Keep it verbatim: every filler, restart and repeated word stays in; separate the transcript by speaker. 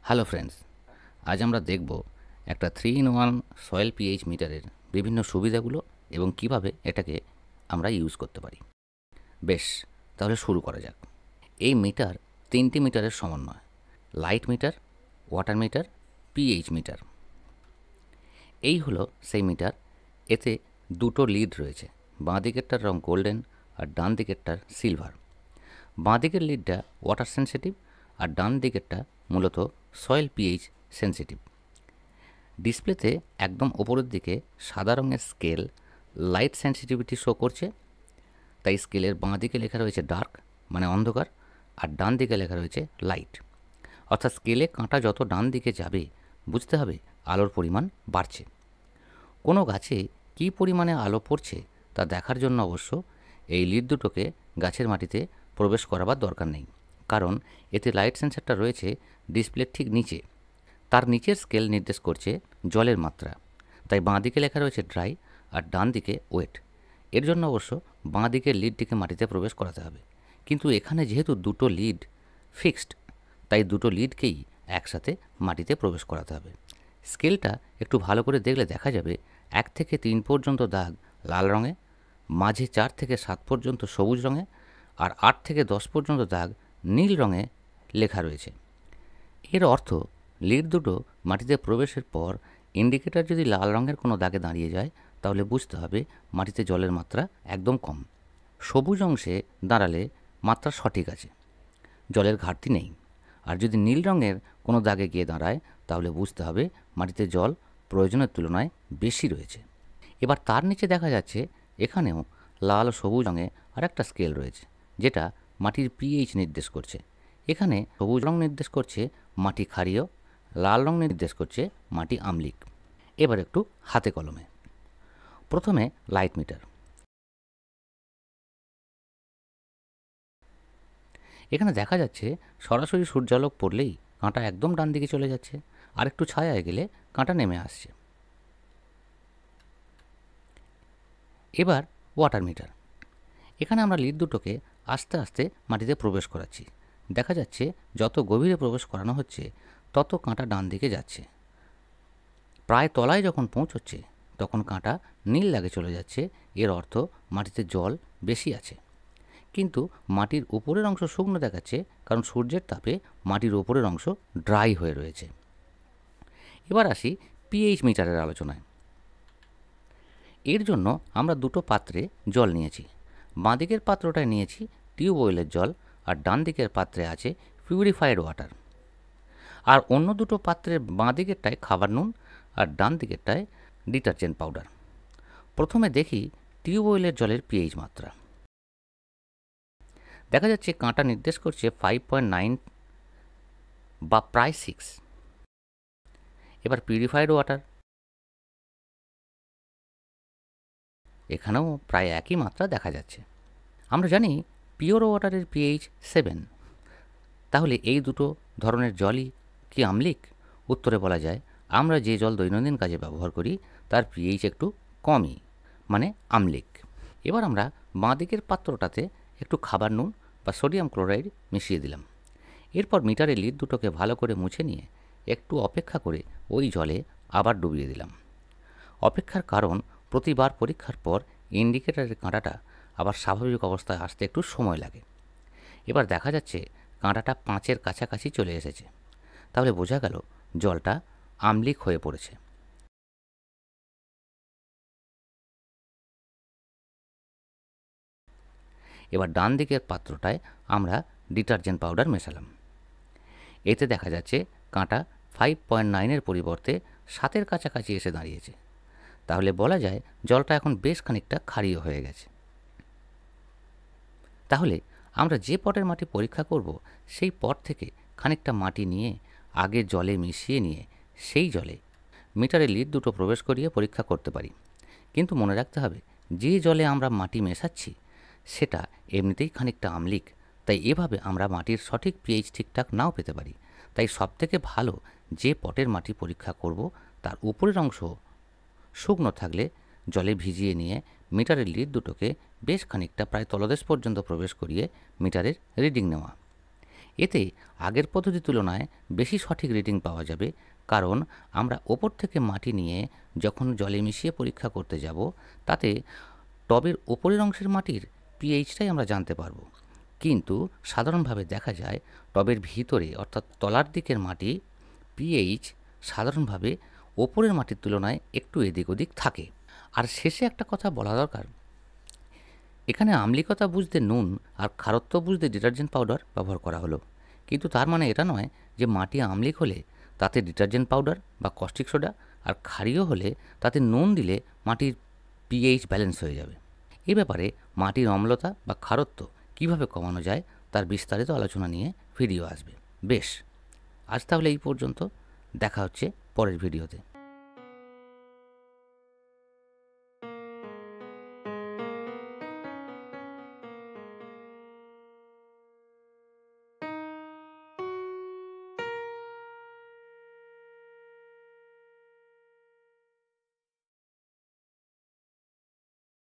Speaker 1: Hello friends, আজ আমরা দেখব একটা three in one soil pH মিটারের বিভিন্ন সুবিধাগুলো এবং কিভাবে এটাকে আমরা ইউজ করতে পারি। বেশ, তাহলে শুরু করা যাক। এই মিটার তিনটি মিটারের সমন্বয়: light meter, water meter, pH meter. এই হলো সেই মিটার। এতে দুটো লিড রয়েছে, বাঁ দিকেরটার রং গোল্ডেন আর ডান দিকেরটার সিলভার। বাঁ দিকের লিডটা ওয়াটার সেন্সিটিভ আর ডান দিকেরটা মূলত সয়েল পিএইচ সেন্সিটিভ। ডিসপ্লেতে একদম ওপরের দিকে সাদা রঙের স্কেল লাইট সেন্সিটিভিটি শো করছে, তাই স্কেলের বাঁ দিকে লেখা রয়েছে ডার্ক মানে অন্ধকার, আর ডান দিকে লেখা রয়েছে লাইট। অর্থাৎ স্কেলে কাঁটা যত ডান দিকে যাবে বুঝতে হবে আলোর পরিমাণ বাড়ছে। কোনো গাছে কী পরিমাণে আলো পড়ছে তা দেখার জন্য অবশ্য এই লিড দুটোকে গাছের মাটিতে প্রবেশ করাবার দরকার নেই, কারণ এতে লাইট সেন্সারটা রয়েছে ডিসপ্লের ঠিক নিচে। তার নিচের স্কেল নির্দেশ করছে জলের মাত্রা, তাই বাঁ দিকে লেখা রয়েছে ড্রাই আর ডান দিকে ওয়েট। এর জন্য অবশ্য বাঁ দিকের লিডটিকে মাটিতে প্রবেশ করাতে হবে, কিন্তু এখানে যেহেতু দুটো লিড ফিক্সড, তাই দুটো লিডকেই একসাথে মাটিতে প্রবেশ করাতে হবে। স্কেলটা একটু ভালো করে দেখলে দেখা যাবে এক থেকে তিন পর্যন্ত দাগ লাল রঙে, মাঝে চার থেকে সাত পর্যন্ত সবুজ রঙে, আর আট থেকে দশ পর্যন্ত দাগ নীল রঙে লেখা রয়েছে। এর অর্থ লিড দুটো মাটিতে প্রবেশের পর ইন্ডিকেটর যদি লাল রঙের কোনো দাগে দাঁড়িয়ে যায় তাহলে বুঝতে হবে মাটিতে জলের মাত্রা একদম কম। সবুজ অংশে দাঁড়ালে মাত্রা সঠিক আছে, জলের ঘাটতি নেই। আর যদি নীল রঙের কোনো দাগে গিয়ে দাঁড়ায় তাহলে বুঝতে হবে মাটিতে জল প্রয়োজনের তুলনায় বেশি রয়েছে। এবার তার নিচে দেখা যাচ্ছে এখানেও লাল ও সবুজ রঙে আর একটা স্কেল রয়েছে, যেটা মাটির পিএইচ নির্দেশ করছে। এখানে সবুজ রং নির্দেশ করছে মাটি ক্ষারীয়, লাল রং নির্দেশ করছে মাটি আম্লিক। এবার একটু হাতে কলমে। প্রথমে লাইট মিটার। এখানে দেখা যাচ্ছে সরাসরি সূর্যালোক পড়লেই কাঁটা একদম ডান দিকে চলে যাচ্ছে, আর একটু ছায়ায় গেলে কাঁটা নেমে আসছে। এবার ওয়াটার মিটার। এখানে আমরা লিড দুটোকে আস্তে আস্তে মাটিতে প্রবেশ করাচ্ছি। দেখা যাচ্ছে যত গভীরে প্রবেশ করানো হচ্ছে তত কাঁটা ডান দিকে যাচ্ছে। প্রায় তলায় যখন পৌঁছচ্ছে তখন কাঁটা নীল দাগে চলে যাচ্ছে। এর অর্থ মাটিতে জল বেশি আছে। কিন্তু মাটির উপরের অংশ শুকনো দেখাচ্ছে, কারণ সূর্যের তাপে মাটির উপরের অংশ ড্রাই হয়ে রয়েছে। এবার আসি পিএইচ মিটারের আলোচনায়। এর জন্য আমরা দুটো পাত্রে জল নিয়েছি। বাঁ দিকের পাত্রটায় নিয়েছি টিউবওয়েলের জল, আর ডান দিকের পাত্রে আছে পিউরিফাইড ওয়াটার। আর অন্য দুটো পাত্রের বাঁ দিকেরটায় খাবার নুন আর ডান দিকেরটায় ডিটারজেন্ট পাউডার। প্রথমে দেখি টিউবওয়েলের জলের পিএইচ মাত্রা। দেখা যাচ্ছে কাঁটা নির্দেশ করছে ফাইভ পয়েন্ট নাইন বা প্রায় সিক্স। এবার পিউরিফাইড ওয়াটার, এখানেও প্রায় একই মাত্রা দেখা যাচ্ছে। আমরা জানি পিওর ওয়াটারের পিএইচ সেভেন। তাহলে এই দুটো ধরনের জলই কি আম্লিক? উত্তরে বলা যায় আমরা যে জল দৈনন্দিন কাজে ব্যবহার করি তার পিএইচ একটু কমই, মানে আম্লিক। এবার আমরা বাঁ দিকের পাত্রটাতে একটু খাবার নুন বা সোডিয়াম ক্লোরাইড মিশিয়ে দিলাম। এরপর মিটারের লিড দুটোকে ভালো করে মুছে নিয়ে একটু অপেক্ষা করে ওই জলে আবার ডুবিয়ে দিলাম। অপেক্ষার কারণ প্রতিবার পরীক্ষার পর ইন্ডিকেটরের কাঁটাটা আবার স্বাভাবিক অবস্থায় আসতে একটু সময় লাগে। এবার দেখা যাচ্ছে কাঁটাটা পাঁচের কাছাকাছি চলে এসেছে, তাহলে বোঝা গেল জলটা আম্লিক হয়ে পড়েছে। এবার ডান দিকের পাত্রটায় আমরা ডিটারজেন্ট পাউডার মেশালাম। এতে দেখা যাচ্ছে কাঁটা ফাইভ পয়েন্ট নাইনের পরিবর্তে সাতের কাছাকাছি এসে দাঁড়িয়েছে। তাহলে বলা যায় জলটা এখন বেশ খানিকটা ক্ষারীয় হয়ে গেছে। তাহলে আমরা যে পটের মাটি পরীক্ষা করব সেই পট থেকে খানিকটা মাটি নিয়ে আগে জলে মিশিয়ে নিয়ে সেই জলে মিটারে লিড দুটো প্রবেশ করিয়ে পরীক্ষা করতে পারি। কিন্তু মনে রাখতে হবে যে জলে আমরা মাটি মেশাচ্ছি সেটা এমনিতেই খানিকটা আম্লিক, তাই এভাবে আমরা মাটির সঠিক পিএইচ ঠিকঠাক নাও পেতে পারি। তাই সবথেকে ভালো যে পটের মাটি পরীক্ষা করব তার উপরের অংশ শুকনো থাকলে জলে ভিজিয়ে নিয়ে মিটারের লিড দুটোকে বেশ খানিকটা প্রায় তলদেশ পর্যন্ত প্রবেশ করিয়ে মিটারের রিডিং নেওয়া। এতে আগের পদ্ধতির তুলনায় বেশি সঠিক রিডিং পাওয়া যাবে, কারণ আমরা ওপর থেকে মাটি নিয়ে যখন জলে মিশিয়ে পরীক্ষা করতে যাব, তাতে টবের ওপরের অংশের মাটির পিএইচটাই আমরা জানতে পারবো। কিন্তু সাধারণভাবে দেখা যায় টবের ভিতরে অর্থাৎ তলার দিকের মাটি পিএইচ সাধারণভাবে ওপরের মাটির তুলনায় একটু এদিক ওদিক থাকে। আর শেষে একটা কথা বলা দরকার, এখানে আম্লিকতা বুঝতে নুন আর খারত্ব বুঝতে ডিটারজেন্ট পাউডার ব্যবহার করা হলো, কিন্তু তার মানে এটা নয় যে মাটি আম্লিক হলে তাতে ডিটারজেন্ট পাউডার বা কস্টিক সোডা, আর ক্ষারীয় হলে তাতে নুন দিলে মাটির পিএইচ ব্যালেন্স হয়ে যাবে। এ ব্যাপারে মাটির অম্লতা বা খারত্ব কীভাবে কমানো যায় তার বিস্তারিত আলোচনা নিয়ে ভিডিও আসবে। বেশ, আজ তাহলে এই পর্যন্ত, দেখা হচ্ছে পরের ভিডিওতে।